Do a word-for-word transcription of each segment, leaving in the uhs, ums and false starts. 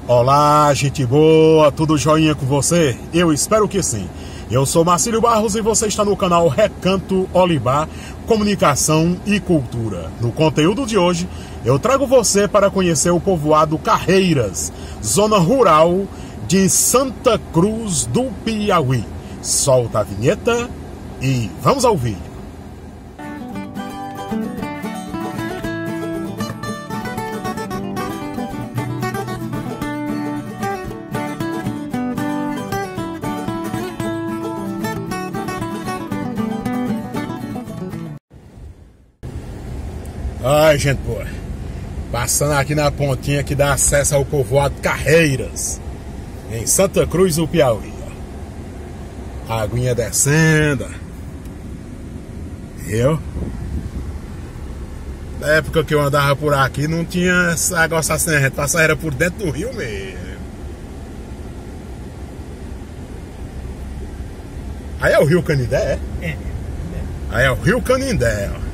Olá, gente boa, tudo joinha com você? Eu espero que sim. Eu sou Marcílio Barros e você está no canal Recanto Olibá, Comunicação e Cultura. No conteúdo de hoje, eu trago você para conhecer o povoado Carreiras, zona rural de Santa Cruz do Piauí. Solta a vinheta e vamos ao vídeo. Ai, gente boa, passando aqui na pontinha que dá acesso ao povoado Carreiras, em Santa Cruz do Piauí. Ó. A aguinha descendo. Eu? Na época que eu andava por aqui não tinha esse negócio assim, a gente passava era por dentro do rio mesmo. Aí é o Rio Canindé, é? É. Aí é o Rio Canindé, ó.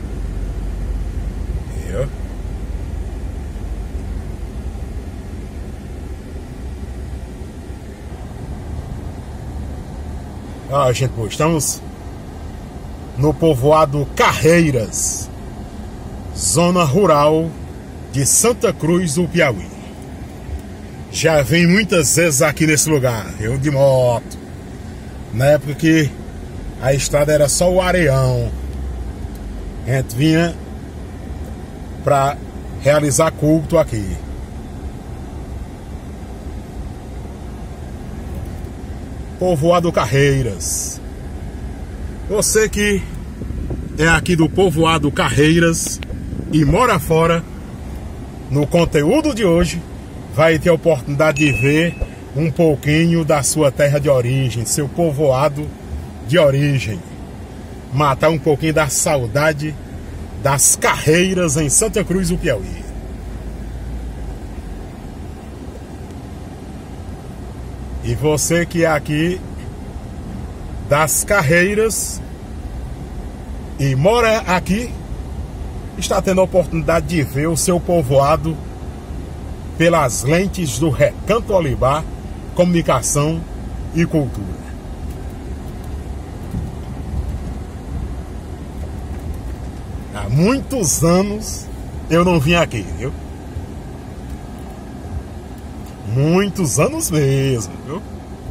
Ah, gente, pô, estamos no povoado Carreiras, zona rural de Santa Cruz do Piauí. Já vim muitas vezes aqui nesse lugar, eu de moto, na época que a estrada era só o areião. A gente vinha para realizar culto aqui. Povoado Carreiras. Você que é aqui do povoado Carreiras e mora fora, no conteúdo de hoje vai ter a oportunidade de ver um pouquinho da sua terra de origem, seu povoado de origem, matar um pouquinho da saudade das Carreiras em Santa Cruz do Piauí. E você que é aqui das Carreiras e mora aqui, está tendo a oportunidade de ver o seu povoado pelas lentes do Recanto Olibá, Comunicação e Cultura. Há muitos anos eu não vim aqui, viu? Muitos anos mesmo, viu?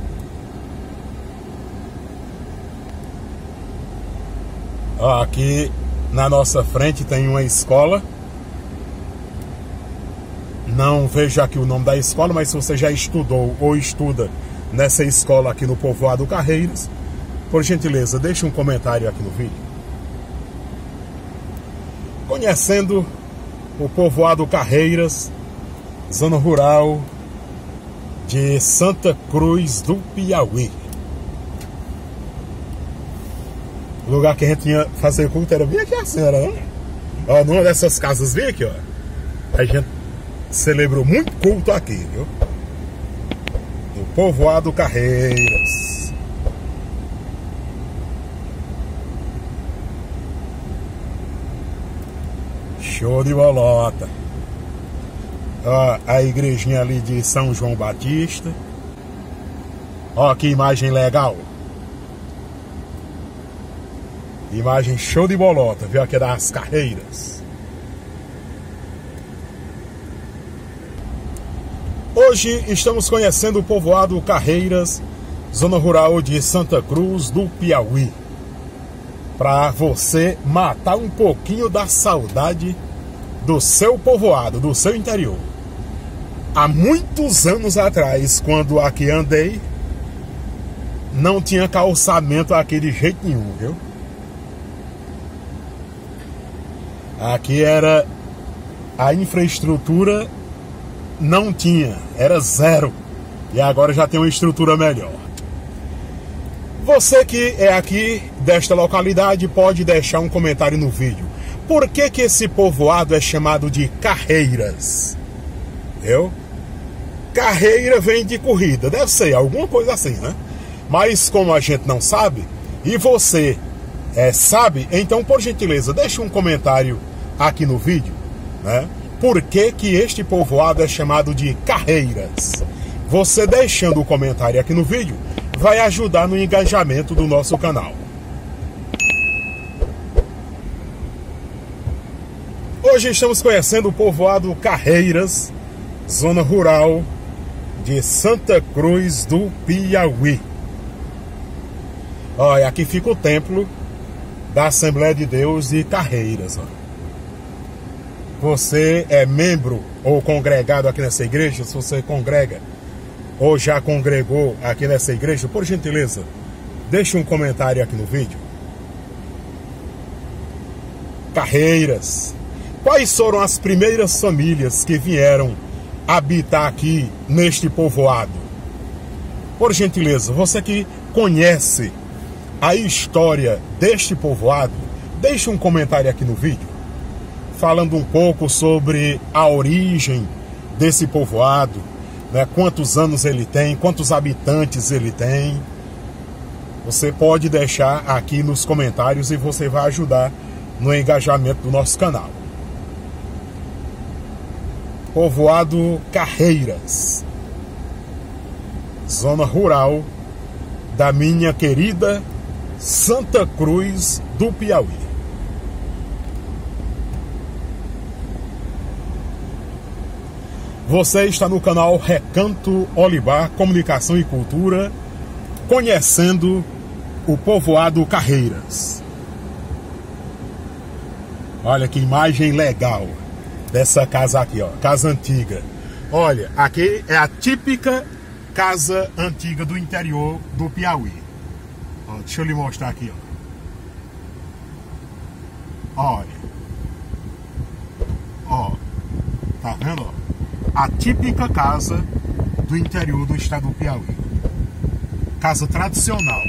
Ó, aqui na nossa frente tem uma escola. Não vejo aqui o nome da escola, mas se você já estudou ou estuda nessa escola aqui no povoado Carreiras, por gentileza, deixe um comentário aqui no vídeo. Conhecendo o povoado Carreiras, zona rural de Santa Cruz do Piauí. O lugar que a gente ia fazer culto era bem aqui assim, era, né? Ó, numa dessas casas bem aqui, ó. A gente celebrou muito culto aqui, viu? No povoado Carreiras. Show de bolota. Ó, a igrejinha ali de São João Batista. Ó, que imagem legal. Imagem show de bolota, viu? Aqui das Carreiras. Hoje estamos conhecendo o povoado Carreiras, zona rural de Santa Cruz do Piauí. Para você matar um pouquinho da saudade do seu povoado, do seu interior. Há muitos anos atrás, quando aqui andei, não tinha calçamento aqui de jeito nenhum, viu? Aqui era a infraestrutura, não tinha, era zero. E agora já tem uma estrutura melhor. Você que é aqui desta localidade pode deixar um comentário no vídeo. Por que que esse povoado é chamado de Carreiras? Viu? Carreira vem de corrida, deve ser alguma coisa assim, né? Mas como a gente não sabe, e você é, sabe, então por gentileza deixe um comentário aqui no vídeo, né? por que que este povoado é chamado de Carreiras. Você deixando o comentário aqui no vídeo vai ajudar no engajamento do nosso canal. Hoje estamos conhecendo o povoado Carreiras, zona rural de Santa Cruz do Piauí. Olha, aqui fica o templo da Assembleia de Deus de Carreiras. Ó. Você é membro ou congregado aqui nessa igreja? Se você congrega ou já congregou aqui nessa igreja, por gentileza, deixe um comentário aqui no vídeo. Carreiras. Quais foram as primeiras famílias que vieram habitar aqui neste povoado? Por gentileza, você que conhece a história deste povoado, deixe um comentário aqui no vídeo, falando um pouco sobre a origem desse povoado, né? Quantos anos ele tem, quantos habitantes ele tem. Você pode deixar aqui nos comentários e você vai ajudar no engajamento do nosso canal. Povoado Carreiras, zona rural da minha querida Santa Cruz do Piauí. Você está no canal Recanto Olibar Comunicação e Cultura, conhecendo o povoado Carreiras. Olha que imagem legal dessa casa aqui, ó, casa antiga. Olha, aqui é a típica casa antiga do interior do Piauí. Ó, deixa eu lhe mostrar aqui, ó. Olha. Ó. Tá vendo, ó? A típica casa do interior do estado do Piauí. Casa tradicional.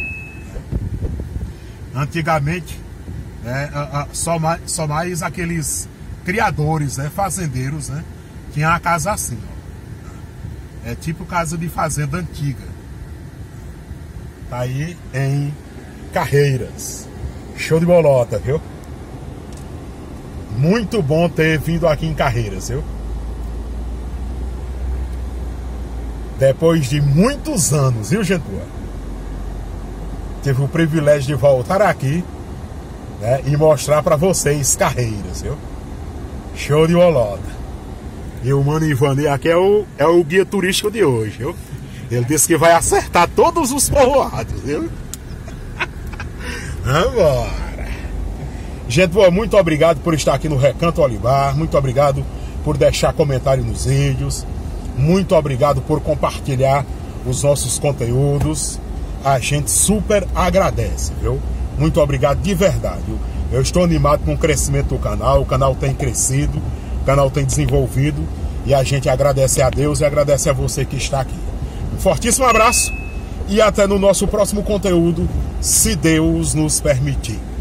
Antigamente, é, a, a, só, mais, só mais aqueles criadores, né, fazendeiros, né, tinha a casa assim, ó. É tipo casa de fazenda antiga. Tá aí em Carreiras. Show de bolota, viu? Muito bom ter vindo aqui em Carreiras, viu? Depois de muitos anos, viu, gente boa? Tive o privilégio de voltar aqui, né, e mostrar pra vocês Carreiras, viu? Show de bolota. E o Mano Ivani aqui é o, é o guia turístico de hoje, viu? Ele disse que vai acertar todos os povoados, viu? Vambora! Gente boa, muito obrigado por estar aqui no Recanto Olibar. Muito obrigado por deixar comentário nos vídeos. Muito obrigado por compartilhar os nossos conteúdos. A gente super agradece, viu? Muito obrigado de verdade. Eu estou animado com o crescimento do canal. O canal tem crescido, o canal tem desenvolvido. E a gente agradece a Deus e agradece a você que está aqui. Um fortíssimo abraço e até no nosso próximo conteúdo, se Deus nos permitir.